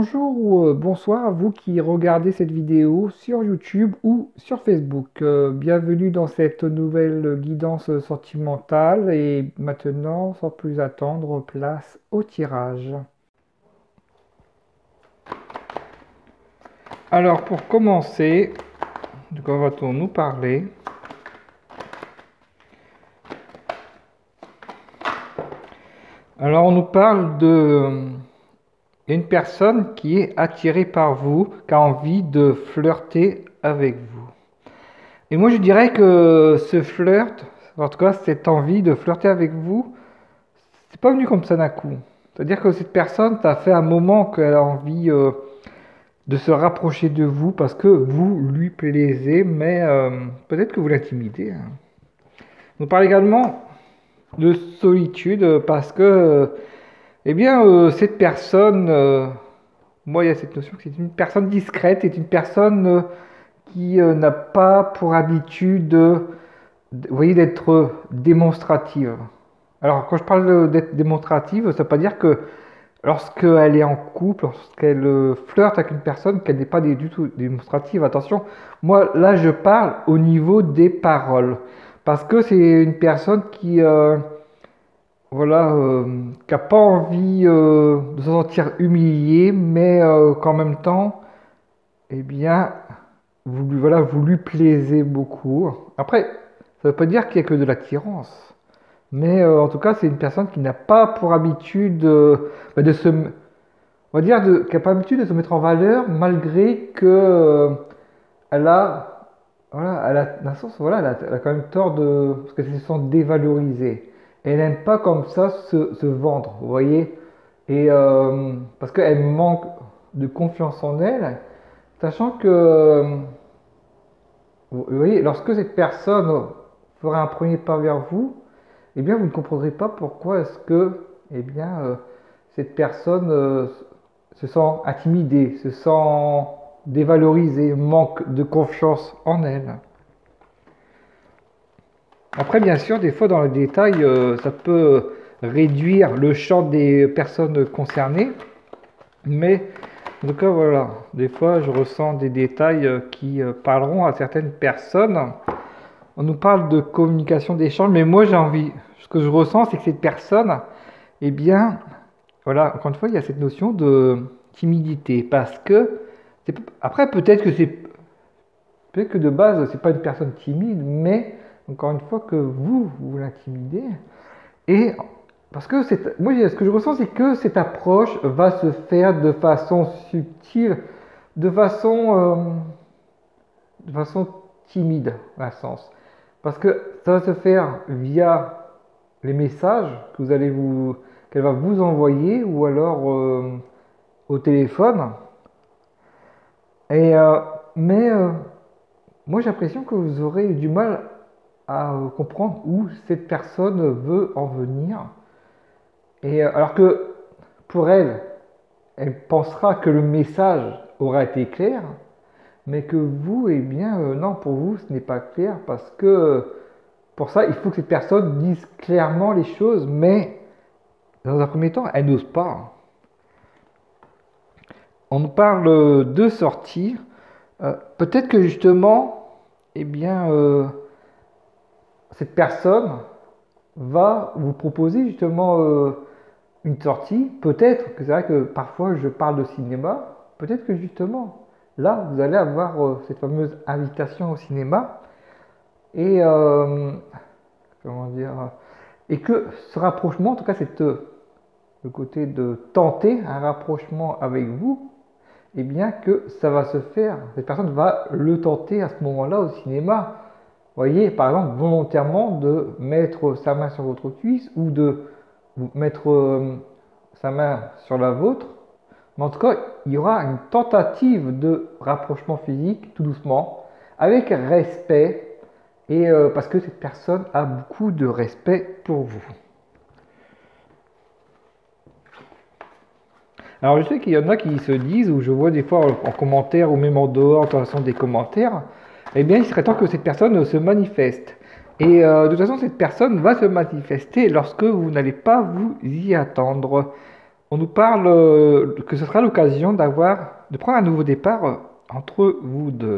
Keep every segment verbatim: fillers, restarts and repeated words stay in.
Bonjour ou euh, bonsoir à vous qui regardez cette vidéo sur YouTube ou sur Facebook. Euh, bienvenue dans cette nouvelle guidance sentimentale et maintenant, sans plus attendre, place au tirage. Alors pour commencer, de quoi va-t-on nous parler? Alors on nous parle de une personne qui est attirée par vous, qui a envie de flirter avec vous. Et moi, je dirais que ce flirt, en tout cas, cette envie de flirter avec vous, c'est pas venu comme ça d'un coup. C'est-à-dire que cette personne, ça fait un moment qu'elle a envie euh, de se rapprocher de vous parce que vous lui plaisez, mais euh, peut-être que vous l'intimidez, hein. On parle également de solitude parce que, euh, eh bien, euh, cette personne, euh, moi, il y a cette notion que c'est une personne discrète, c'est une personne euh, qui euh, n'a pas pour habitude euh, vous voyez, d'être démonstrative. Alors, quand je parle d'être démonstrative, ça ne veut pas dire que lorsqu'elle est en couple, lorsqu'elle euh, flirte avec une personne, qu'elle n'est pas des- du tout démonstrative. Attention, moi, là, je parle au niveau des paroles. Parce que c'est une personne qui, euh, voilà, euh, qui n'a pas envie euh, de se sentir humiliée, mais euh, qu'en même temps, eh bien, vous, lui- voilà, vous lui plaisez beaucoup. Après, ça ne veut pas dire qu'il n'y a que de l'attirance. Mais euh, en tout cas, c'est une personne qui n'a pas pour habitude euh, bah, de se, on va dire, de, qui n'a pas l'habitude de se mettre en valeur malgré que euh, elle a, voilà, elle a, dans le sens, voilà, elle a, elle a quand même tort de, parce qu'elle se sent dévalorisée. Et elle n'aime pas comme ça se, se vendre, vous voyez. Et euh, parce qu'elle manque de confiance en elle, sachant que, euh, vous voyez, lorsque cette personne fera un premier pas vers vous, eh bien, vous ne comprendrez pas pourquoi est-ce que, eh bien, euh, cette personne euh, se sent intimidée, se sent dévalorisée, manque de confiance en elle. Après, bien sûr, des fois, dans le détail, euh, ça peut réduire le champ des personnes concernées, mais en tout cas, voilà, des fois, je ressens des détails euh, qui euh, parleront à certaines personnes. On nous parle de communication d'échange, mais moi, j'ai envie, ce que je ressens, c'est que cette personne, eh bien, voilà, encore une fois, il y a cette notion de timidité parce que c'est- après peut-être que c'est peut-être que de base c'est pas une personne timide, mais encore une fois que vous vous l'intimidez et parce que c'est moi ce que je ressens c'est que cette approche va se faire de façon subtile, de façon euh, de façon timide à un sens parce que ça va se faire via les messages que vous allez vous qu'elle va vous envoyer ou alors euh, au téléphone. Et, euh, mais euh, moi j'ai l'impression que vous aurez du mal à euh, comprendre où cette personne veut en venir. Et euh, alors que pour elle, elle pensera que le message aura été clair, mais que vous, eh bien, euh, non, pour vous, ce n'est pas clair parce que euh, pour ça, il faut que cette personne dise clairement les choses, mais dans un premier temps, elle n'ose pas. On nous parle de sortir. Euh, peut-être que justement, eh bien, euh, cette personne va vous proposer justement euh, une sortie. Peut-être que c'est vrai que parfois je parle de cinéma. Peut-être que justement, là, vous allez avoir euh, cette fameuse invitation au cinéma. Et euh, comment dire, et que ce rapprochement, en tout cas, c'est euh, le côté de tenter un rapprochement avec vous, et bien que ça va se faire, cette personne va le tenter à ce moment-là au cinéma. Vous voyez, par exemple, volontairement de mettre sa main sur votre cuisse ou de mettre euh, sa main sur la vôtre. Mais en tout cas, il y aura une tentative de rapprochement physique, tout doucement, avec respect, et euh, parce que cette personne a beaucoup de respect pour vous. Alors je sais qu'il y en a qui se disent, ou je vois des fois en commentaire ou même en dehors, de façon des commentaires, eh bien il serait temps que cette personne se manifeste. Et euh, de toute façon, cette personne va se manifester lorsque vous n'allez pas vous y attendre. on nous parle euh, que ce sera l'occasion d'avoir, de prendre un nouveau départ euh, entre vous deux.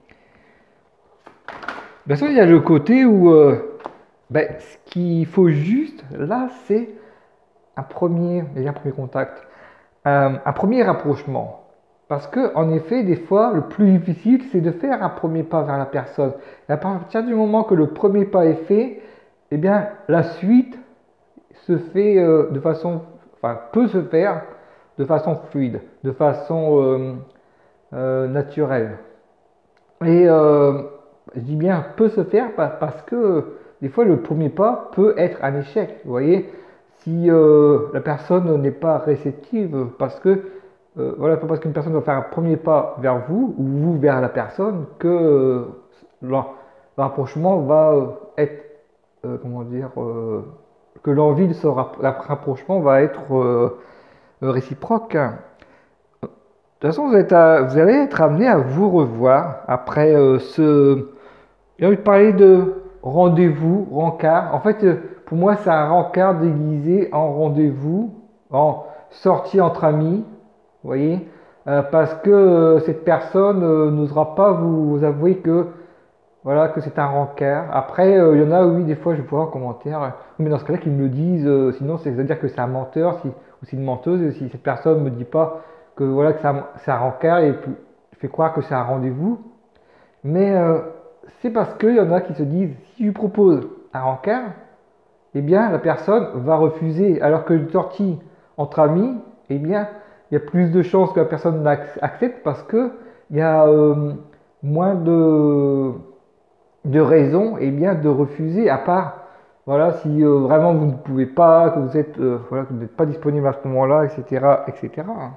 Bien sûr, il y a le côté où euh, ben, ce qu'il faut juste, là, c'est un premier, un premier contact, euh, un premier rapprochement. Parce que, en effet, des fois, le plus difficile, c'est de faire un premier pas vers la personne. Et à partir du moment que le premier pas est fait, eh bien, la suite se fait euh, de façon, enfin, peut se faire de façon fluide, de façon euh, euh, naturelle. Et euh, je dis bien peut se faire parce que des fois le premier pas peut être un échec. Vous voyez, si euh, la personne n'est pas réceptive, parce que euh, voilà, pas parce qu'une personne doit faire un premier pas vers vous ou vous vers la personne que euh, le rapprochement va euh, être, euh, comment dire, euh, que l'envie de ce rapprochement va être euh, réciproque. De toute façon, vous, êtes à- vous allez être amené à vous revoir après euh, ce. J'ai envie de parler de rendez-vous, rencard. En fait, euh, pour moi, c'est un rencard déguisé en rendez-vous, en sortie entre amis. Vous voyez. Euh, parce que euh, cette personne euh, n'osera pas vous, vous avouer que voilà que c'est un rencard. Après, euh, il y en a, oui, des fois, je vois en commentaire, euh, oui, mais dans ce cas-là, qu'ils me le disent. Euh, sinon, c'est-à-dire que c'est un menteur, si, ou c'est une menteuse. Et si cette personne me dit pas que voilà que c'est un, c'est un rencard et puis fait croire que c'est un rendez-vous. Mais euh, c'est parce qu'il y en a qui se disent, si je lui propose un rencard, eh bien, la personne va refuser. Alors que une sortie entre amis, eh bien, il y a plus de chances que la personne accepte parce que il y a euh, moins de de raison eh bien, de refuser, à part voilà, si euh, vraiment vous ne pouvez pas, que vous êtes euh, voilà, que vous n'êtes pas disponible à ce moment-là, et cetera, et cetera.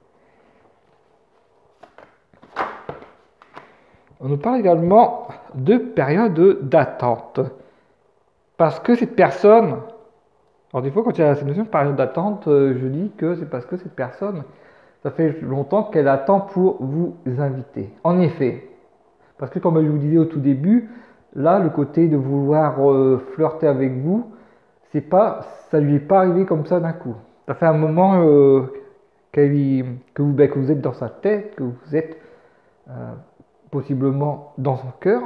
On nous parle également de période d'attente. Parce que cette personne, alors des fois quand il y a cette notion de période d'attente, euh, je dis que c'est parce que cette personne, ça fait longtemps qu'elle attend pour vous inviter. En effet, parce que comme je vous disais au tout début, là, le côté de vouloir euh, flirter avec vous, c'est pas, ça lui est pas arrivé comme ça d'un coup. Ça fait un moment euh, qu'elle, que, vous, ben, que vous êtes dans sa tête, que vous êtes euh, possiblement dans son cœur,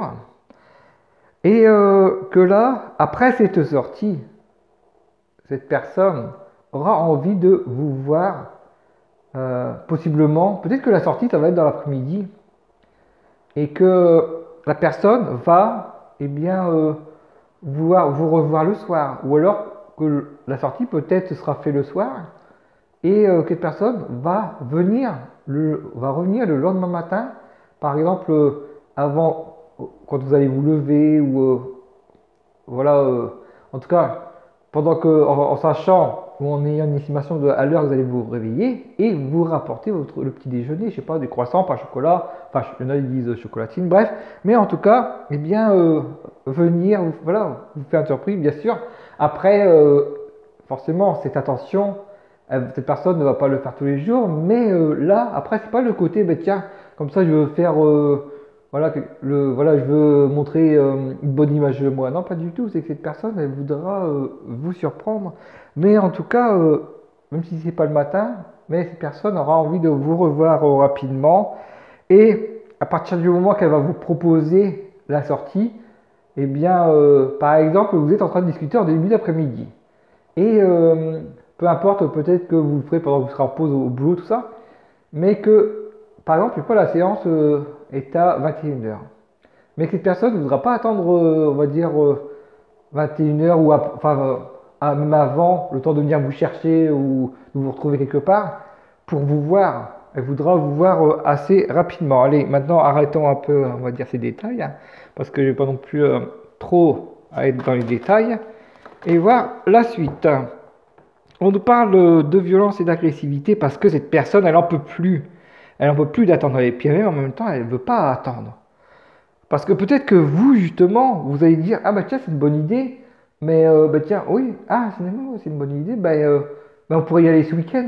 et euh, que là, après cette sortie, cette personne aura envie de vous voir, euh, possiblement, peut-être que la sortie, ça va être dans l'après-midi, et que la personne va, eh bien, euh, vouloir vous revoir le soir, ou alors que la sortie peut-être sera faite le soir, et euh, que cette personne va venir, le, va revenir le lendemain matin, par exemple, euh, avant, quand vous allez vous lever, ou euh, voilà, euh, en tout cas, pendant que, en, en sachant ou en ayant une estimation de à l'heure vous allez vous réveiller et vous rapporter votre, le petit déjeuner, je sais pas, des croissants, par chocolat, enfin, il y en a qui disent chocolatine, bref, mais en tout cas, eh bien, euh, venir, voilà, vous faire une surprise, bien sûr. Après, euh, forcément, cette attention, euh, cette personne ne va pas le faire tous les jours, mais euh, là, après, c'est pas le côté, ben tiens, comme ça, je veux faire. Euh, voilà, le, voilà, je veux montrer euh, une bonne image de moi. Non, pas du tout. C'est que cette personne, elle voudra euh, vous surprendre. Mais en tout cas, euh, même si c'est pas le matin, mais cette personne aura envie de vous revoir euh, rapidement. Et à partir du moment qu'elle va vous proposer la sortie, eh bien, euh, par exemple, vous êtes en train de discuter en début d'après-midi. Et euh, peu importe, peut-être que vous le ferez pendant que vous serez en pause au, au boulot, tout ça. Mais que, par exemple, pas la séance euh, est à vingt et une heures. Mais que cette personne ne voudra pas attendre, euh, on va dire, euh, vingt et une heures ou à, enfin, euh, même avant, le temps de venir vous chercher ou de vous retrouver quelque part pour vous voir. Elle voudra vous voir euh, assez rapidement. Allez, maintenant arrêtons un peu, on va dire, ces détails, hein, parce que je n'ai pas non plus euh, trop à être dans les détails. Et voir la suite. On nous parle de violence et d'agressivité parce que cette personne, elle n'en peut plus. Elle n'en peut plus d'attendre. Et puis même en même temps, elle ne veut pas attendre. Parce que peut-être que vous, justement, vous allez dire, ah bah tiens, c'est une bonne idée. Mais euh, bah tiens, oui, ah, c'est une bonne idée. Bah, euh, bah on pourrait y aller ce week-end.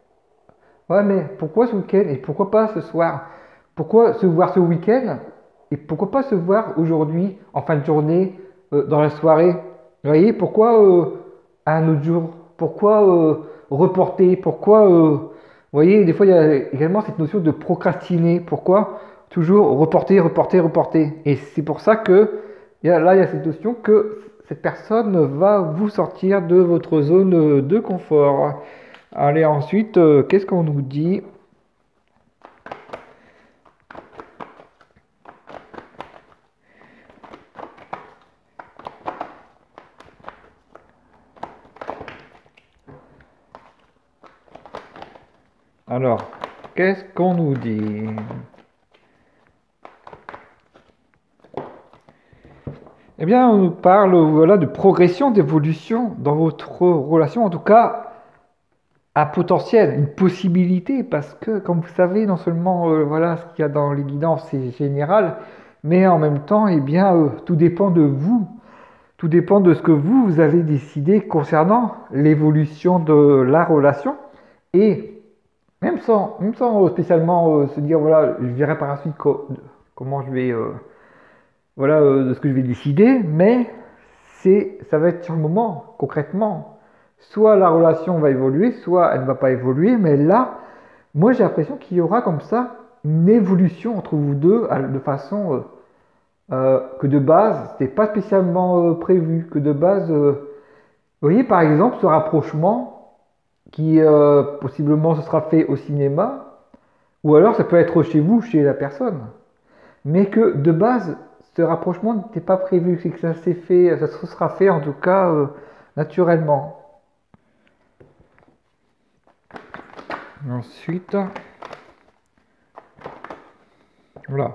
Ouais, mais pourquoi ce week-end? Et pourquoi pas ce soir? Pourquoi se voir ce week-end? Et pourquoi pas se voir aujourd'hui, en fin de journée, euh, dans la soirée? Vous voyez, pourquoi euh, à un autre jour? Pourquoi euh, reporter? Pourquoi, euh, vous voyez, des fois il y a également cette notion de procrastiner. Pourquoi toujours reporter, reporter, reporter? Et c'est pour ça que il y a, là il y a cette notion que cette personne va vous sortir de votre zone de confort. Allez, ensuite, euh, qu'est-ce qu'on nous dit? Alors, qu'est-ce qu'on nous dit? Eh bien, on nous parle voilà, de progression, d'évolution dans votre relation, en tout cas un potentiel, une possibilité, parce que, comme vous savez, non seulement euh, voilà ce qu'il y a dans les guidances, c'est général, mais en même temps, eh bien, euh, tout dépend de vous, tout dépend de ce que vous, vous avez décidé concernant l'évolution de la relation, et même sans, même sans spécialement euh, se dire, voilà, je verrai par la suite co- comment je vais, euh, voilà, euh, de ce que je vais décider, mais c'est, ça va être sur le moment, concrètement. Soit la relation va évoluer, soit elle ne va pas évoluer, mais là, moi j'ai l'impression qu'il y aura comme ça une évolution entre vous deux à- de façon euh, euh, que de base, c'était pas spécialement euh, prévu, que de base, euh, vous voyez par exemple ce rapprochement qui euh, possiblement se sera fait au cinéma, ou alors ça peut être chez vous, chez la personne, mais que de base, ce rapprochement n'était pas prévu, c'est que ça s'est fait, ça se sera fait en tout cas euh, naturellement. Ensuite, voilà.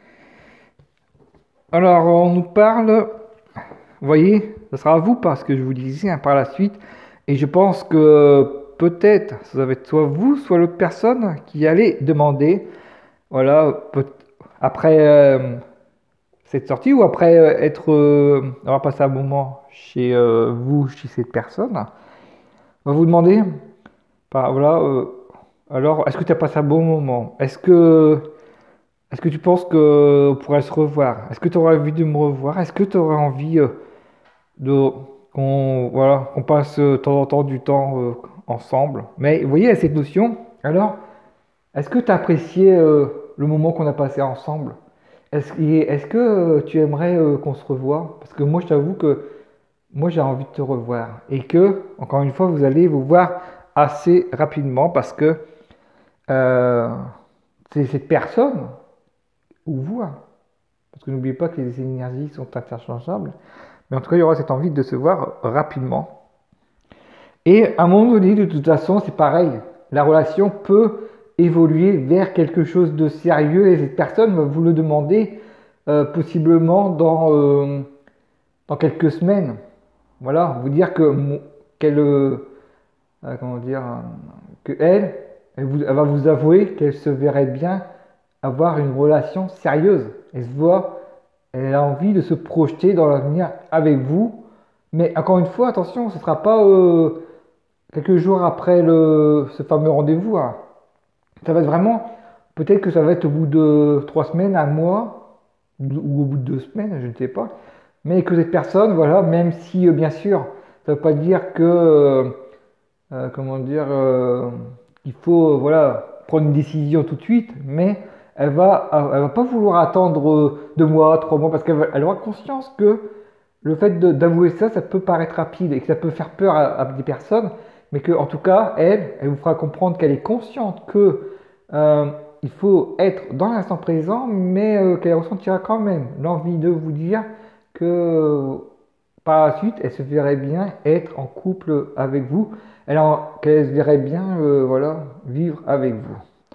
Alors, on nous parle, vous voyez, ce sera à vous parce que je vous disais hein, par la suite, et je pense que peut-être ça va être soit vous, soit l'autre personne qui allait demander, voilà, peut- après euh, cette sortie ou après euh, être, euh, avoir passé un moment chez euh, vous, chez cette personne, on va vous demander, bah, voilà, euh, alors, est-ce que tu as passé un bon moment? Est-ce que Est-ce que tu penses qu'on pourrait se revoir? Est-ce que tu aurais envie de me revoir? Est-ce que tu aurais envie euh, de qu'on voilà, qu'on passe euh, de temps en temps du temps euh, ensemble? Mais vous voyez, il y a cette notion. Alors, est-ce que tu as apprécié euh, le moment qu'on a passé ensemble? Est-ce et est-ce que euh, tu aimerais euh, qu'on se revoie? Parce que moi, je t'avoue que moi, j'ai envie de te revoir. Et que, encore une fois, vous allez vous voir assez rapidement parce que euh, c'est cette personne ou vous, hein, parce que n'oubliez pas que les énergies sont interchangeables. Mais en tout cas, il y aura cette envie de se voir rapidement. Et à un moment donné, de toute façon, c'est pareil. La relation peut évoluer vers quelque chose de sérieux et cette personne va vous le demander euh, possiblement dans, euh, dans quelques semaines. Voilà, vous dire que qu'elle, euh, euh, comment dire, euh, que elle, elle, vous- elle va vous avouer qu'elle se verrait bien avoir une relation sérieuse. Elle se voit, elle a envie de se projeter dans l'avenir avec vous. Mais encore une fois, attention, ce ne sera pas euh, quelques jours après le, ce fameux rendez-vous, hein. Ça va être vraiment, peut-être que ça va être au bout de trois semaines, un mois, ou au bout de deux semaines, je ne sais pas. Mais que cette personne, voilà, même si euh, bien sûr, ça ne veut pas dire que, euh, euh, comment dire, euh, il faut, euh, voilà, prendre une décision tout de suite, mais elle va, elle va pas vouloir attendre euh, deux mois, trois mois, parce qu'elle va- elle aura conscience que le fait de- d'avouer ça, ça peut paraître rapide et que ça peut faire peur à, à des personnes, mais que en tout cas, elle, elle vous fera comprendre qu'elle est consciente que euh, il faut être dans l'instant présent, mais euh, qu'elle ressentira quand même l'envie de vous dire que euh, par la suite, elle se verrait bien être en couple avec vous, elle en- qu'elle se verrait bien, euh, voilà, vivre avec vous.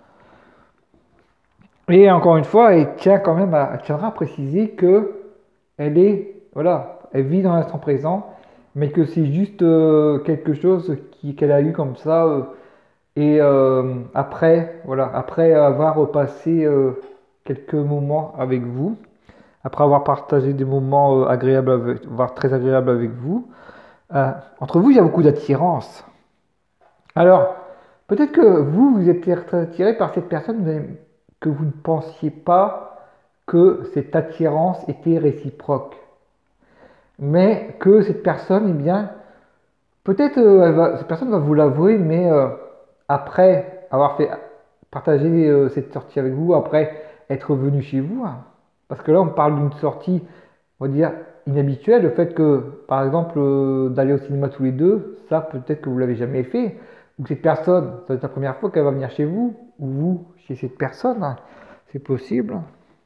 Et encore une fois, elle tient quand même à, elle tiendra à préciser que elle est, voilà, elle vit dans l'instant présent, mais que c'est juste euh, quelque chose qui, qu'elle a eu comme ça. euh, et euh, après, voilà, après avoir passé euh, quelques moments avec vous, après avoir partagé des moments euh, agréables, avec- voire très agréables avec vous, euh, entre vous, il y a beaucoup d'attirance. Alors, peut-être que vous, vous êtes attiré par cette personne, mais que vous ne pensiez pas que cette attirance était réciproque. Mais que cette personne, eh bien, Peut-être euh, elle va- cette personne va vous l'avouer, mais euh, après avoir fait partager euh, cette sortie avec vous, après être venu chez vous, hein. Parce que là, on parle d'une sortie, on va dire, inhabituelle. Le fait que, par exemple, euh, d'aller au cinéma tous les deux, ça, peut-être que vous l'avez jamais fait. Ou que cette personne, ça va être la première fois qu'elle va venir chez vous, ou vous chez cette personne, hein. C'est possible.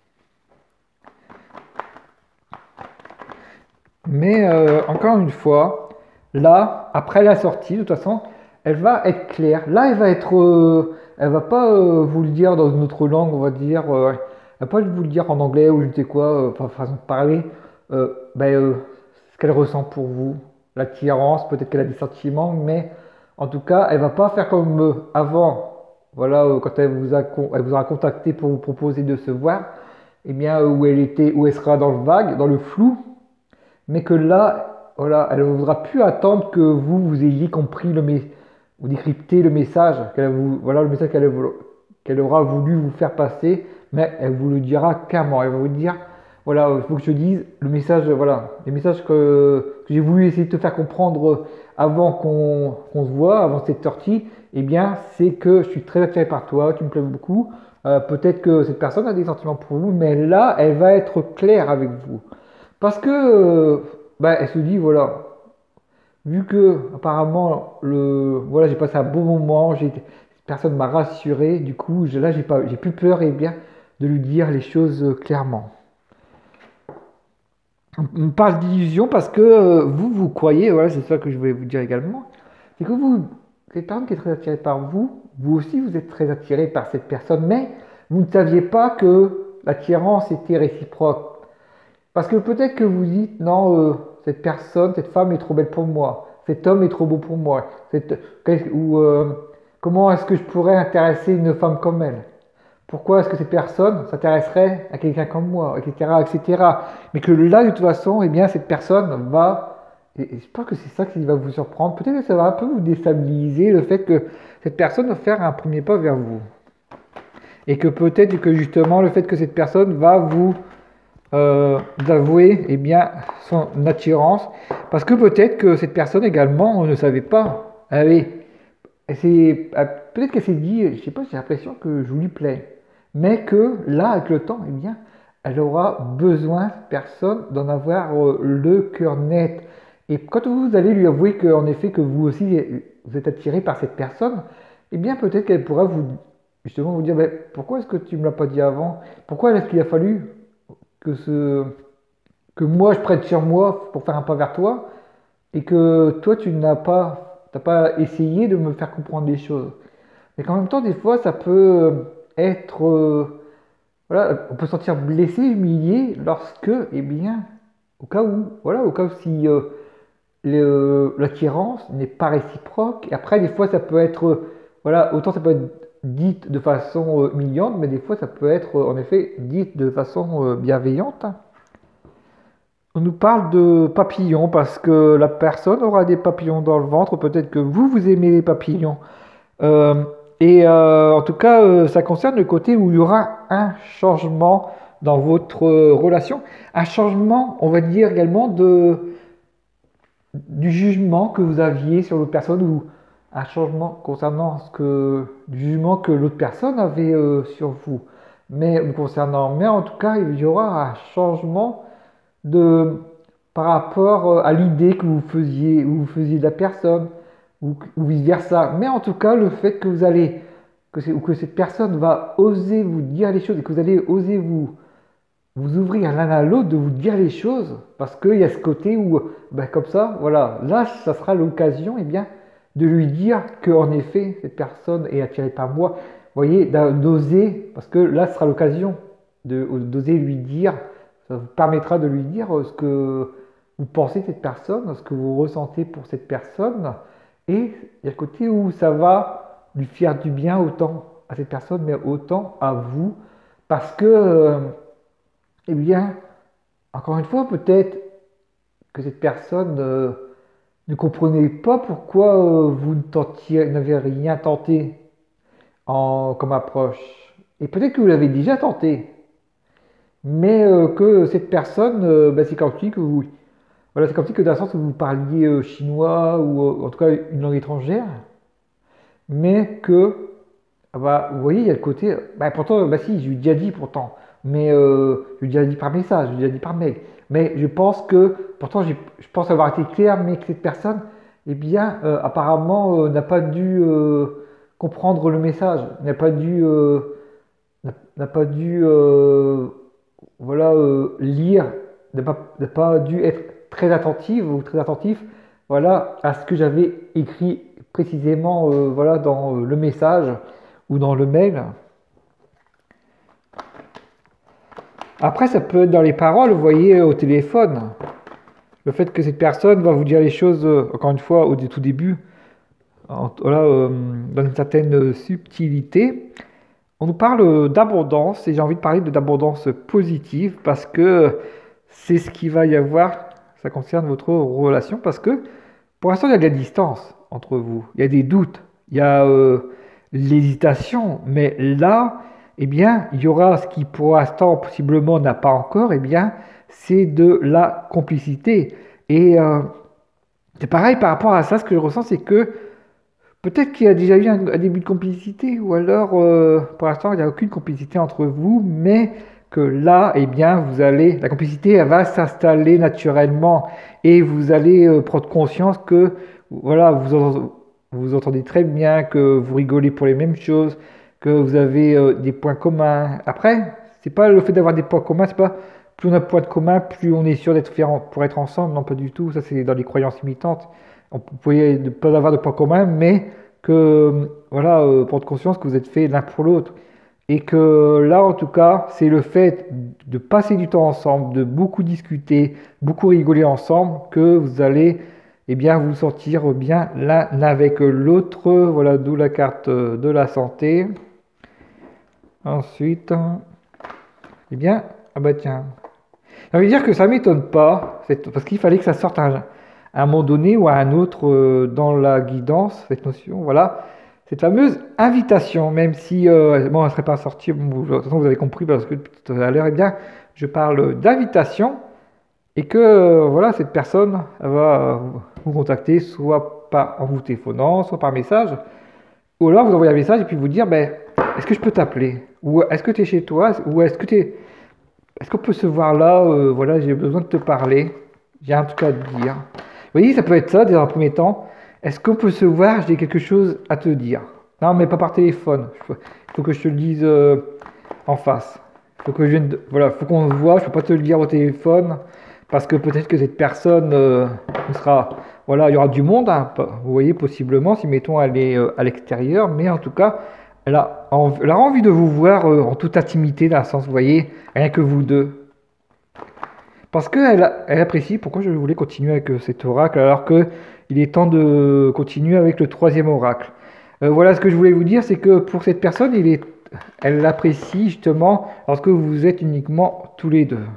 Mais euh, encore une fois, là, après la sortie, de toute façon, elle va être claire. Là, elle va être, euh, elle va pas euh, vous le dire dans une autre langue, on va dire. Euh, elle va pas vous le dire en anglais ou je ne sais quoi, euh, par façon de parler. Euh, ben, euh, ce qu'elle ressent pour vous, l'attirance, peut-être qu'elle a des sentiments, mais en tout cas, elle va pas faire comme euh, avant. Voilà, euh, quand elle vous a, con- elle vous aura contacté pour vous proposer de se voir, eh bien, euh, où elle était, où elle sera dans le vague, dans le flou, mais que là, voilà, elle ne voudra plus attendre que vous, vous ayez compris le message, vous décryptez le message, qu'elle vous, voilà le message qu'elle qu'elle aura voulu vous faire passer, mais elle vous le dira clairement. Elle va vous dire, voilà, il faut que je dise le message, voilà, les messages que, que j'ai voulu essayer de te faire comprendre avant qu'on qu'on se voit, avant cette sortie, eh bien, c'est que je suis très attiré par toi, tu me plais beaucoup. Euh, peut-être que cette personne a des sentiments pour vous, mais là, elle va être claire avec vous. Parce que, euh, bah, elle se dit, voilà, vu que apparemment, le, voilà, j'ai passé un bon moment, j'ai, personne m'a rassuré, du coup, je- là, j'ai pas, j'ai plus peur et bien de lui dire les choses euh, clairement. On on parle d'illusion parce que euh, vous, vous croyez, voilà, c'est ça que je voulais vous dire également, c'est que vous, cette personne qui est très attirée par vous, vous aussi, vous êtes très attiré par cette personne, mais vous ne saviez pas que l'attirance était réciproque. Parce que peut-être que vous dites, non, euh, cette personne, cette femme est trop belle pour moi, cet homme est trop beau pour moi, cette- qu'est-ce- ou euh, comment est-ce que je pourrais intéresser une femme comme elle? Pourquoi est-ce que cette personne s'intéresserait à quelqu'un comme moi, et cetera, et cetera. Mais que là, de toute façon, eh bien, cette personne va, et, et je pense que c'est ça qui va vous surprendre, peut-être que ça va un peu vous déstabiliser, le fait que cette personne va faire un premier pas vers vous. Et que peut-être que justement, le fait que cette personne va vous euh, d'avouer eh bien, son attirance, parce que peut-être que cette personne également ne savait pas. Allez, peut-être qu'elle s'est dit, je sais pas, j'ai l'impression que je lui plais, mais que là, avec le temps, eh bien, elle aura besoin, cette personne, d'en avoir euh, le cœur net. Et quand vous allez lui avouer qu'en effet, que vous aussi, vous êtes attiré par cette personne, eh bien, peut-être qu'elle pourra vous, justement, vous dire, ben, pourquoi est-ce que tu ne me l'as pas dit avant? Pourquoi est-ce qu'il a fallu que, ce, que moi je prenne sur moi pour faire un pas vers toi et que toi tu n'as pas, t'as pas essayé de me faire comprendre les choses. Mais qu'en même temps, des fois, ça peut être, euh, voilà, on peut se sentir blessé, humilié lorsque, eh bien, au cas où, voilà, au cas où si euh, le- l'attirance n'est pas réciproque. Et après, des fois, ça peut être, euh, voilà, autant ça peut être dite de façon euh, humiliante, mais des fois, ça peut être, euh, en effet, dite de façon euh, bienveillante. On nous parle de papillons parce que la personne aura des papillons dans le ventre. Peut-être que vous, vous aimez les papillons. Euh, et euh, en tout cas, euh, ça concerne le côté où il y aura un changement dans votre euh, relation. Un changement, on va dire également, de, du jugement que vous aviez sur l'autre personne ou un changement concernant ce que, du jugement que l'autre personne avait euh, sur vous. Mais vous concernant, mais en tout cas, il y aura un changement de, par rapport euh, à l'idée que vous faisiez, ou vous faisiez de la personne, ou, ou vice-versa. Mais en tout cas, le fait que vous allez, que, c'est- ou que cette personne va oser vous dire les choses et que vous allez oser vous, vous ouvrir l'un à l'autre, de vous dire les choses, parce qu'il y a ce côté où, ben, comme ça, voilà, là, ça sera l'occasion, eh bien, de lui dire que en effet, cette personne est attirée par moi. Vous voyez, d'a- d'oser, parce que là, ce sera l'occasion de, d'oser lui dire, ça vous permettra de lui dire euh, ce que vous pensez de cette personne, ce que vous ressentez pour cette personne, et il y a le côté où ça va lui faire du bien autant à cette personne, mais autant à vous, parce que, euh, eh bien, encore une fois, peut-être que cette personne euh, ne comprenait pas pourquoi euh, vous ne tentiez- n'avez rien tenté en, comme approche. Et peut-être que vous l'avez déjà tenté, mais euh, que cette personne, euh, bah, c'est comme si que vous, Voilà, c'est comme si que dans le sens où vous parliez euh, chinois ou euh, en tout cas une langue étrangère, mais que, ah bah, vous voyez, il y a le côté, bah, pourtant, bah si, je lui ai déjà dit pourtant, mais euh, je lui ai déjà dit par message, je lui ai déjà dit par mail, mais je pense que, pourtant, j'ai- je pense avoir été clair, mais que cette personne, eh bien, euh, apparemment, euh, n'a pas dû euh, comprendre le message, n'a pas dû, euh, n'a n'a pas dû, euh, voilà, euh, lire, n'a pas, n'a pas dû être très attentive ou très attentif, voilà, à ce que j'avais écrit précisément, euh, voilà, dans euh, le message ou dans le mail. Après, ça peut être dans les paroles, vous voyez, au téléphone. Le fait que cette personne va vous dire les choses, euh, encore une fois, au tout début, en- voilà, euh, dans une certaine subtilité. On nous parle d'abondance et j'ai envie de parler de d'abondance positive parce que c'est ce qui va y avoir, ça concerne votre relation parce que pour l'instant il y a de la distance entre vous, il y a des doutes, il y a euh, l'hésitation, mais là, eh bien, il y aura ce qui pour l'instant possiblement n'a pas encore, eh bien, c'est de la complicité. Et euh, c'est pareil par rapport à ça, ce que je ressens, c'est que peut-être qu'il y a déjà eu un, un début de complicité, ou alors euh, pour l'instant il n'y a aucune complicité entre vous, mais que là, eh bien, vous allez, la complicité elle va s'installer naturellement et vous allez euh, prendre conscience que voilà, vous, en- vous entendez très bien, que vous rigolez pour les mêmes choses, que vous avez euh, des points communs. Après, c'est pas le fait d'avoir des points communs, c'est pas plus on a de points communs, plus on est sûr d'être fait en- pour être ensemble. Non, pas du tout. Ça, c'est dans les croyances imitantes. On pouvait ne pas avoir de points communs, mais que voilà, euh, prendre conscience que vous êtes fait l'un pour l'autre. Et que là, en tout cas, c'est le fait de passer du temps ensemble, de beaucoup discuter, beaucoup rigoler ensemble, que vous allez eh bien, vous sentir bien l'un avec l'autre. Voilà, d'où la carte de la santé. Ensuite, eh bien, ah bah tiens, ça veut dire que ça m'étonne pas, c'est- parce qu'il fallait que ça sorte à un, à un moment donné ou à un autre euh, dans la guidance, cette notion, voilà. Cette fameuse invitation, même si, euh, bon, elle ne serait pas sortie, bon, de toute façon, vous avez compris, parce que tout à l'heure, eh bien, je parle d'invitation, et que, euh, voilà, cette personne elle va euh, vous contacter, soit par, en vous téléphonant, soit par message, ou alors vous envoyez un message et puis vous dire, ben, est-ce que je peux t'appeler? Ou est-ce que tu es chez toi? Ou est-ce que tu es est-ce qu'on peut se voir là? Euh, voilà, j'ai besoin de te parler. J'ai un truc à te dire. Vous voyez, ça peut être ça, dans un premier temps. Est-ce qu'on peut se voir? J'ai quelque chose à te dire. Non, mais pas par téléphone. Il faut que je te le dise euh, en face. Il faut que je vienne de- Voilà, faut qu'on se voit. Je peux pas te le dire au téléphone parce que peut-être que cette personne euh, sera. Voilà, il y aura du monde. Hein, vous voyez, possiblement, si mettons elle est euh, à l'extérieur, mais en tout cas, elle a, env- elle a envie de vous voir euh, en toute intimité, dans le sens, vous voyez, rien que vous deux. Parce qu'elle a- elle apprécie pourquoi je voulais continuer avec euh, cet oracle, alors que il est temps de continuer avec le troisième oracle. Euh, voilà ce que je voulais vous dire, c'est que pour cette personne, il est, elle l'apprécie justement lorsque vous êtes uniquement tous les deux.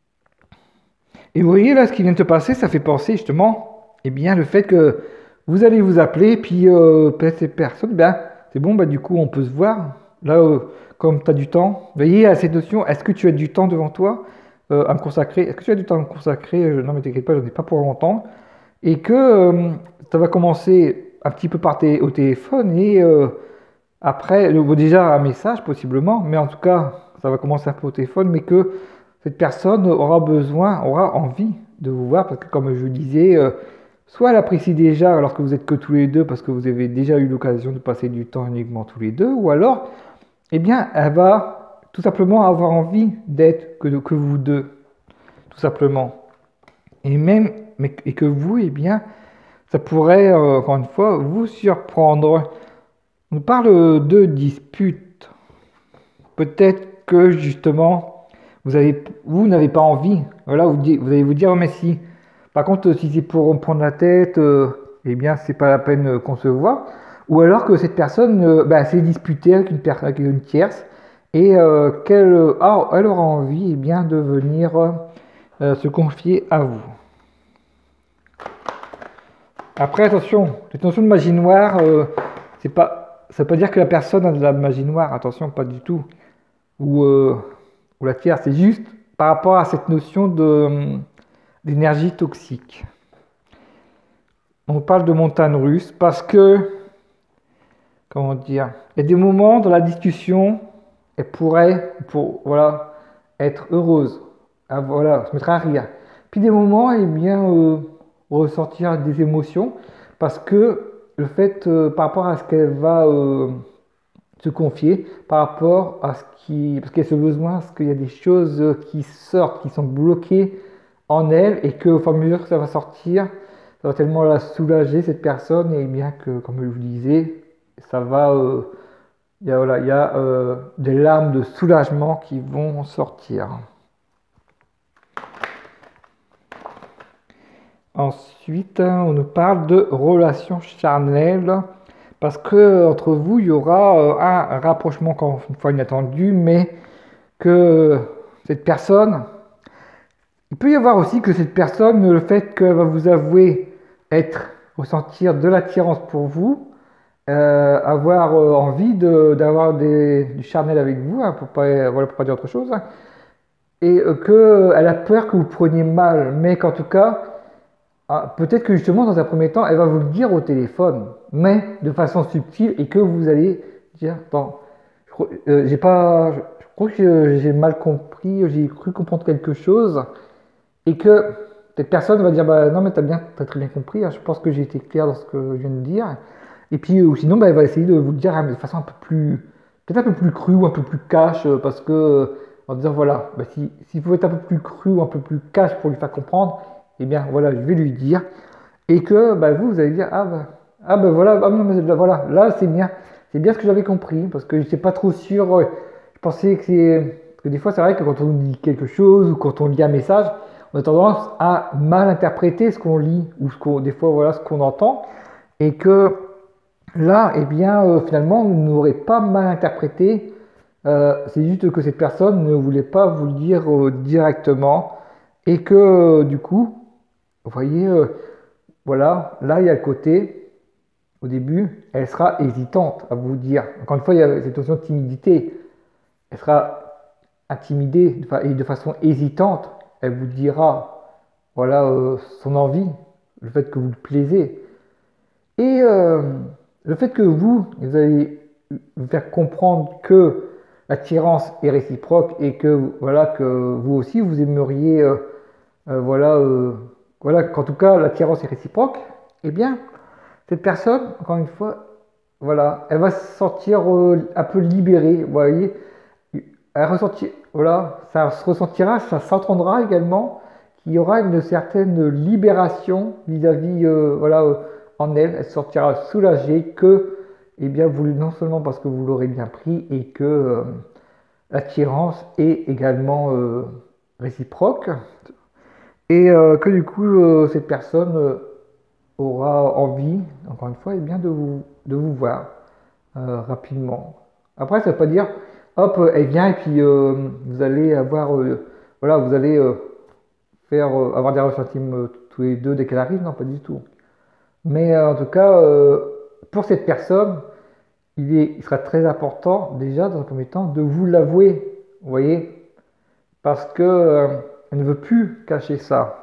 Et vous voyez là, ce qui vient de se passer, ça fait penser justement, eh bien, le fait que vous allez vous appeler, puis euh, peut-être cette personne, ben, c'est bon, bah, du coup, on peut se voir. Là, euh, comme tu as du temps, vous voyez, à cette notion, est-ce que tu as du temps devant toi euh, à me consacrer? Est-ce que tu as du temps à me consacrer? Euh, Non, mais t'inquiète pas, je n'en ai pas pour longtemps. Et que euh, ça va commencer un petit peu par tes- au téléphone et euh, après, le- bon, déjà un message possiblement, mais en tout cas, ça va commencer un peu au téléphone, mais que cette personne aura besoin, aura envie de vous voir, parce que comme je vous disais, euh, soit elle apprécie déjà lorsque vous êtes que tous les deux, parce que vous avez déjà eu l'occasion de passer du temps uniquement tous les deux, ou alors, eh bien, elle va tout simplement avoir envie d'être que, que vous deux, tout simplement. Et même, mais, et que vous, eh bien, ça pourrait, euh, encore une fois, vous surprendre. On nous parle de dispute. Peut-être que justement, vous avez, vous n'avez pas envie. Voilà, vous, di- vous allez vous dire, oh, mais si. Par contre, si c'est pour me prendre la tête, euh, eh bien, c'est pas la peine euh, qu'on se voit. Ou alors que cette personne euh, bah, s'est disputée avec une, per- avec une tierce et euh, qu'elle euh, ah, elle aura envie eh bien, de venir euh, se confier à vous. Après, attention, cette notion de magie noire, euh, c'est pas, ça veut pas dire que la personne a de la magie noire. Attention, pas du tout. Ou, euh, ou la tierce, c'est juste par rapport à cette notion de, d'énergie toxique. On parle de montagne russe parce que, comment dire, il y a des moments dans la discussion, elle pourrait, pour, voilà, être heureuse, à, voilà, se mettre à rire. Puis des moments, eh bien, euh, ressentir des émotions parce que le fait, euh, par rapport à ce qu'elle va euh, se confier, par rapport à ce qui, parce qu'elle a ce besoin, parce qu'il y a des choses qui sortent, qui sont bloquées en elle et que au fur et à mesure que ça va sortir, ça va tellement la soulager cette personne et bien que, comme je vous disais, ça va, euh, il y a, voilà, il y a euh, des larmes de soulagement qui vont sortir. Ensuite, on nous parle de relations charnelles parce que entre vous, il y aura euh, un rapprochement, encore une fois inattendu, mais que cette personne, il peut y avoir aussi que cette personne, le fait qu'elle va vous avouer être, ressentir de l'attirance pour vous, euh, avoir euh, envie de, d'avoir des, du charnel avec vous, hein, pour pas, voilà, pour pas dire autre chose, hein, et euh, qu'elle a peur que vous preniez mal, mais qu'en tout cas, ah, peut-être que justement, dans un premier temps, elle va vous le dire au téléphone, mais de façon subtile, et que vous allez dire, attends, je, euh, j'ai pas, je, je crois que j'ai mal compris, j'ai cru comprendre quelque chose, et que cette personne va dire, bah non, mais t'as bien, t'as très bien compris, hein, je pense que j'ai été clair dans ce que je viens de dire, et puis, ou sinon, bah, elle va essayer de vous le dire, hein, mais de façon un peu plus, peut-être un peu plus crue ou un peu plus cash, euh, parce que, euh, en disant, voilà, bah, si, s'il faut être un peu plus cru ou un peu plus cash pour lui faire comprendre, eh bien voilà, je vais lui dire, et que bah, vous, vous allez dire, ah bah, ah bah voilà, ah non, mais là, voilà, là c'est bien, c'est bien ce que j'avais compris, parce que je n'étais pas trop sûr, euh, je pensais que c'est, parce que des fois c'est vrai que quand on nous dit quelque chose, ou quand on lit un message, on a tendance à mal interpréter ce qu'on lit, ou ce qu'on, des fois voilà, ce qu'on entend, et que là, eh bien, euh, finalement, vous n'aurez pas mal interprété, euh, c'est juste que cette personne ne voulait pas vous le dire euh, directement, et que euh, du coup, vous voyez, euh, voilà, là il y a le côté, au début, elle sera hésitante à vous dire. Encore une fois, il y a cette notion de timidité. Elle sera intimidée et de façon hésitante. Elle vous dira, voilà, euh, son envie, le fait que vous le plaisez. Et euh, le fait que vous, vous allez vous faire comprendre que l'attirance est réciproque et que, voilà, que vous aussi, vous aimeriez, euh, euh, voilà, euh, voilà, qu'en tout cas l'attirance est réciproque, eh bien, cette personne, encore une fois, voilà, elle va se sentir euh, un peu libérée, vous voyez, elle ressentir, voilà, ça se ressentira, ça s'entendra également qu'il y aura une certaine libération vis-à-vis, euh, voilà, euh, en elle, elle se sentira soulagée que, eh bien, vous, non seulement parce que vous l'aurez bien pris et que euh, l'attirance est également euh, réciproque, et euh, que du coup, euh, cette personne euh, aura envie, encore une fois, eh bien, de vous, de vous voir euh, rapidement. Après, ça ne veut pas dire, hop, elle vient et puis euh, vous allez avoir, euh, voilà, vous allez euh, faire, euh, avoir des relations intimes euh, tous les deux dès qu'elle arrive, non, pas du tout. Mais euh, en tout cas, euh, pour cette personne, il, est, il sera très important, déjà, dans un premier temps, de vous l'avouer, vous voyez, parce que euh, elle ne veut plus cacher ça.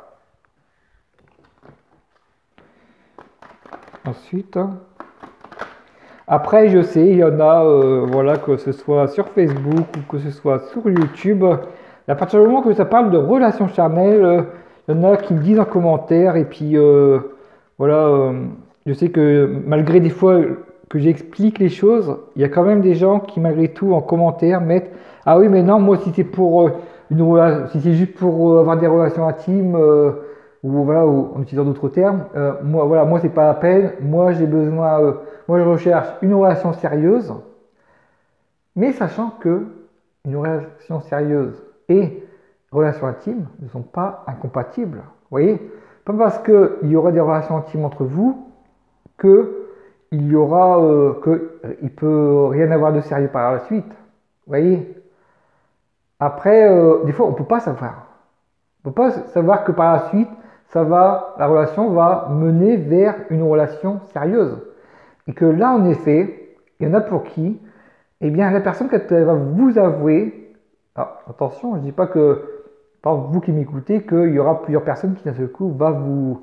Ensuite, après, je sais, il y en a, euh, voilà, que ce soit sur Facebook ou que ce soit sur YouTube, à partir du moment que ça parle de relations charnelles, euh, il y en a qui me disent en commentaire, et puis euh, voilà, euh, je sais que malgré des fois que j'explique les choses, il y a quand même des gens qui malgré tout en commentaire mettent, ah oui mais non, moi si c'est pour euh, une relation, si c'est juste pour euh, avoir des relations intimes, euh, ou voilà, ou, en utilisant d'autres termes, euh, moi voilà, moi c'est pas la peine, moi j'ai besoin, euh, moi je recherche une relation sérieuse, mais sachant que une relation sérieuse et relations intimes ne sont pas incompatibles. Vous voyez, pas parce qu'il y aura des relations intimes entre vous que il y aura, euh, que il peut rien avoir de sérieux par la suite. Vous voyez. Après, euh, des fois, on peut pas savoir. On peut pas savoir que par la suite, ça va, la relation va mener vers une relation sérieuse. Et que là, en effet, il y en a pour qui, eh bien, la personne, quand elle va vous avouer, alors, attention, je ne dis pas que par exemple, vous qui m'écoutez, qu'il y aura plusieurs personnes qui d'un seul coup va vous,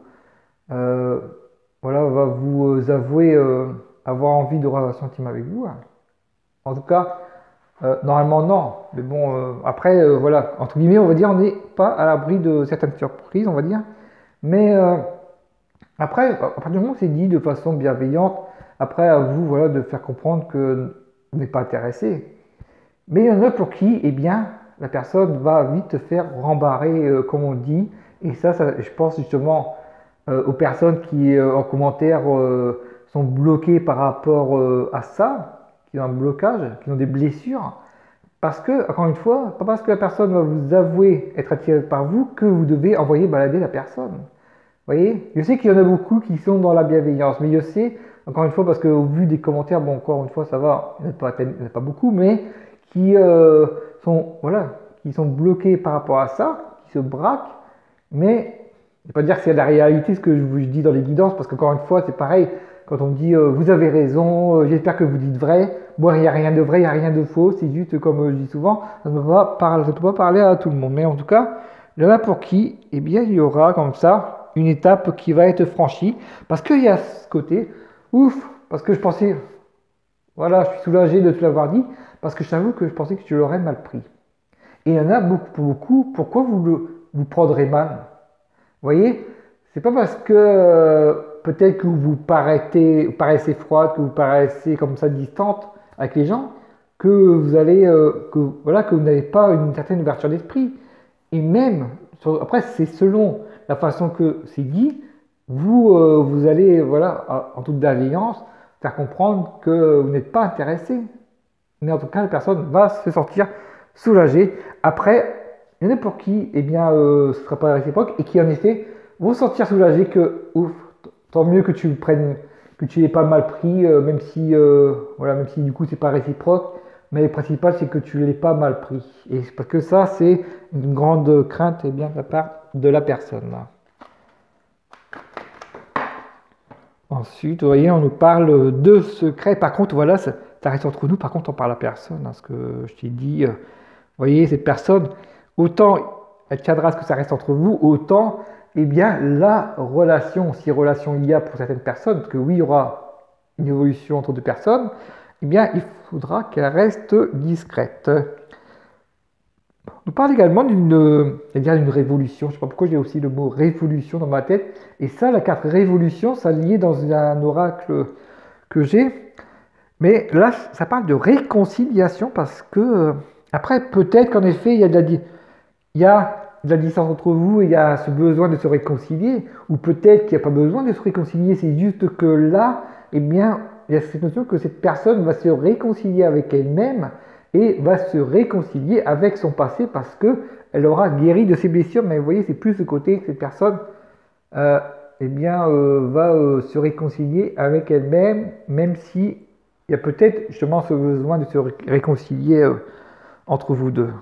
euh, voilà, va vous avouer euh, avoir envie de relation intime avec vous. Hein. En tout cas, euh, normalement non. Mais bon, euh, après, euh, voilà, entre guillemets, on va dire, on n'est pas à l'abri de certaines surprises, on va dire. Mais euh, après, à partir du moment où c'est dit de façon bienveillante, après à vous, voilà, de faire comprendre que vous n'êtes pas intéressé. Mais il y en a pour qui, eh bien, la personne va vite te faire rembarrer, euh, comme on dit. Et ça, ça je pense justement euh, aux personnes qui, euh, en commentaire, euh, sont bloquées par rapport euh, à ça, qui ont un blocage, qui ont des blessures. Parce que, encore une fois, pas parce que la personne va vous avouer être attirée par vous que vous devez envoyer balader la personne. Vous voyez, je sais qu'il y en a beaucoup qui sont dans la bienveillance, mais je sais, encore une fois, parce qu'au vu des commentaires, bon, encore une fois, ça va, il n'y en a pas, il n'y en a pas beaucoup, mais qui euh, sont, voilà, qui sont bloqués par rapport à ça, qui se braquent, mais je ne vais pas dire que c'est la réalité ce que je vous dis dans les guidances, parce qu'encore une fois, c'est pareil, quand on me dit euh, vous avez raison, euh, j'espère que vous dites vrai, moi il n'y a rien de vrai, il n'y a rien de faux, c'est juste comme euh, je dis souvent, ça ne peut pas parler, ça ne peut pas parler à tout le monde, mais en tout cas, il y en a pour qui, eh bien, il y aura comme ça une étape qui va être franchie, parce qu'il y a ce côté, ouf, parce que je pensais, voilà, je suis soulagé de te l'avoir dit, parce que je t'avoue que je pensais que tu l'aurais mal pris. Et il y en a beaucoup, pour beaucoup, pourquoi vous le vous prendrez mal? Vous voyez, c'est pas parce que euh, peut-être que vous paraissez, paraissez froide, que vous paraissez comme ça distante avec les gens, que vous allez, euh, que voilà, que vous n'avez pas une certaine ouverture d'esprit. Et même, sur, après, c'est selon la façon que c'est dit, vous, euh, vous allez, voilà, en toute bienveillance, faire comprendre que vous n'êtes pas intéressé. Mais en tout cas, la personne va se sentir soulagée. Après, il y en a pour qui, eh bien, euh, ce ne sera pas réciproque et qui, en effet, vont se sentir soulagés que, ouf, tant mieux que tu le prennes, que tu l'aies pas mal pris, euh, même si, euh, voilà, même si du coup, c'est pas réciproque. Mais le principal, c'est que tu ne l'aies pas mal pris. Et parce que ça, c'est une grande crainte, eh bien, de la part de la personne. Ensuite, vous voyez, on nous parle de secrets. Par contre, voilà, ça, ça reste entre nous. Par contre, on parle à personne. Hein, ce que je t'ai dit, euh, vous voyez, cette personne, autant elle tiendra à ce que ça reste entre vous, autant, eh bien, la relation, si relation il y a pour certaines personnes, parce que oui, il y aura une évolution entre deux personnes, eh bien, il faudra qu'elle reste discrète. On nous parle également d'une d'une révolution. Je ne sais pas pourquoi j'ai aussi le mot révolution dans ma tête. Et ça, la carte révolution, ça lié dans un oracle que j'ai. Mais là, ça parle de réconciliation parce que, après, peut-être qu'en effet, il y a de la, il y a de la distance entre vous et il y a ce besoin de se réconcilier. Ou peut-être qu'il n'y a pas besoin de se réconcilier. C'est juste que là, eh bien, il y a cette notion que cette personne va se réconcilier avec elle-même et va se réconcilier avec son passé parce qu'elle aura guéri de ses blessures. Mais vous voyez, c'est plus ce côté que cette personne euh, eh bien, euh, va euh, se réconcilier avec elle-même, même si il y a peut-être justement ce besoin de se ré réconcilier euh, entre vous deux.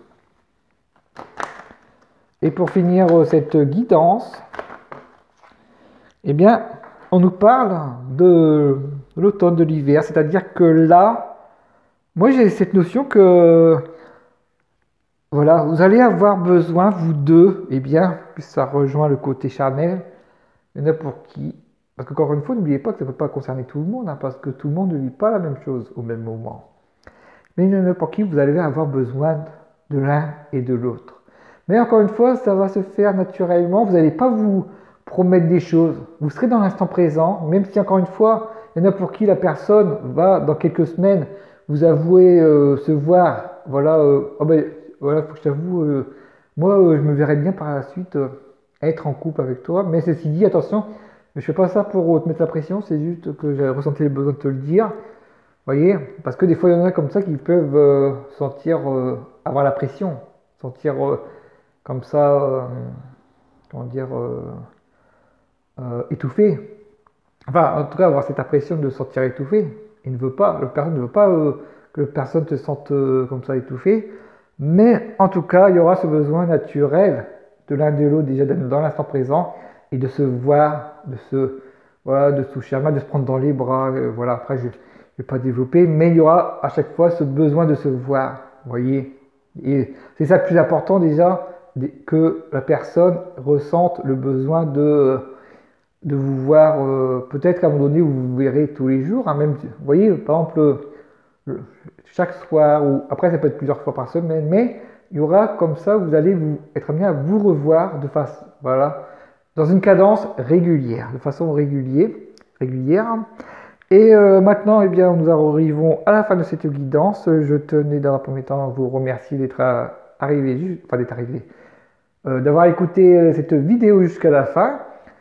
Et pour finir euh, cette guidance, eh bien, on nous parle de l'automne, de l'hiver, c'est-à-dire que là, moi j'ai cette notion que voilà, vous allez avoir besoin, vous deux, eh bien, puis ça rejoint le côté charnel, il y en a pour qui, parce qu'encore une fois, n'oubliez pas que ça ne peut pas concerner tout le monde, hein, parce que tout le monde ne vit pas la même chose au même moment. Mais il y en a pour qui vous allez avoir besoin de l'un et de l'autre. Mais encore une fois, ça va se faire naturellement, vous n'allez pas vous promettre des choses, vous serez dans l'instant présent, même si encore une fois, il y en a pour qui la personne va, dans quelques semaines, vous avouer euh, se voir, voilà, euh, oh ben, voilà, faut que je t'avoue, euh, moi, euh, je me verrais bien par la suite euh, être en couple avec toi, mais ceci dit, attention, je fais pas ça pour euh, te mettre la pression, c'est juste que j'ai ressenti le besoin de te le dire, vous voyez, parce que des fois, il y en a comme ça qui peuvent euh, sentir, euh, avoir la pression, sentir euh, comme ça, euh, comment dire, euh, euh, étouffé. Enfin, en tout cas, avoir cette impression de se sentir étouffé. Il ne veut pas, le personne ne veut pas euh, que la personne te sente euh, comme ça étouffé. Mais en tout cas, il y aura ce besoin naturel de l'un de l'autre déjà dans l'instant présent et de se voir, de se, voilà, de se toucher à la main, de se prendre dans les bras. Euh, voilà, après, je ne vais pas développer, mais il y aura à chaque fois ce besoin de se voir. Vous voyez, et c'est ça le plus important déjà, que la personne ressente le besoin de, de vous voir. Euh, peut-être qu'à un moment donné, vous vous verrez tous les jours. Hein, même, vous voyez, par exemple, le, chaque soir, ou après ça peut être plusieurs fois par semaine, mais il y aura comme ça, vous allez vous être amené à vous revoir de façon, voilà, dans une cadence régulière, de façon régulière. régulière. Et euh, maintenant, eh bien, nous arrivons à la fin de cette guidance. Je tenais dans un premier temps à vous remercier d'être arrivé, enfin d'être arrivé, euh, d'avoir écouté cette vidéo jusqu'à la fin.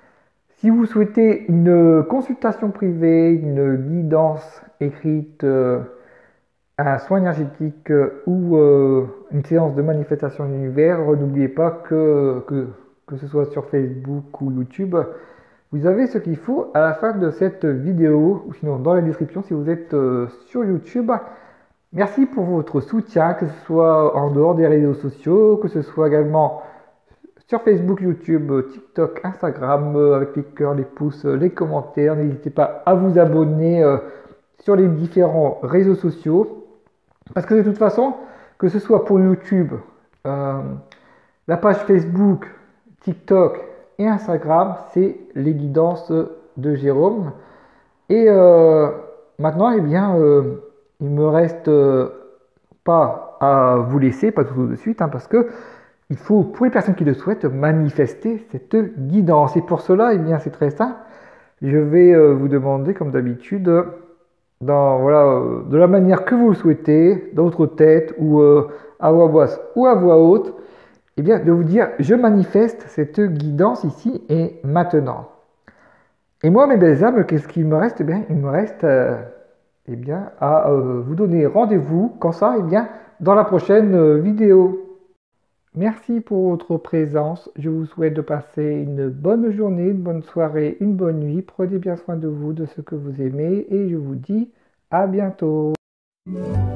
Si vous souhaitez une consultation privée, une guidance écrite, euh, un soin énergétique euh, ou euh, une séance de manifestation de l'univers, n'oubliez pas que, que, que ce soit sur Facebook ou YouTube, vous avez ce qu'il faut à la fin de cette vidéo, ou sinon dans la description si vous êtes euh, sur YouTube. Merci pour votre soutien, que ce soit en dehors des réseaux sociaux, que ce soit également sur Facebook, YouTube, TikTok, Instagram, euh, avec les cœurs, les pouces, les commentaires. N'hésitez pas à vous abonner euh, sur les différents réseaux sociaux. Parce que de toute façon, que ce soit pour YouTube, euh, la page Facebook, TikTok et Instagram, c'est les guidances de Jérôme. Et euh, maintenant, eh bien, euh, il me reste euh, pas à vous laisser, pas tout de suite, hein, parce que il faut, pour les personnes qui le souhaitent, manifester cette guidance. Et pour cela, eh bien, c'est très simple. Je vais euh, vous demander, comme d'habitude, dans, voilà, euh, de la manière que vous le souhaitez, dans votre tête, ou euh, à voix basse ou à voix haute, eh bien, de vous dire, je manifeste cette guidance ici et maintenant. Et moi, mes belles âmes, qu'est-ce qu'il me reste? Eh bien, il me reste euh, eh bien, à euh, vous donner rendez-vous, quand ça, eh bien, dans la prochaine euh, vidéo. Merci pour votre présence. Je vous souhaite de passer une bonne journée, une bonne soirée, une bonne nuit. Prenez bien soin de vous, de ce que vous aimez, et je vous dis à bientôt.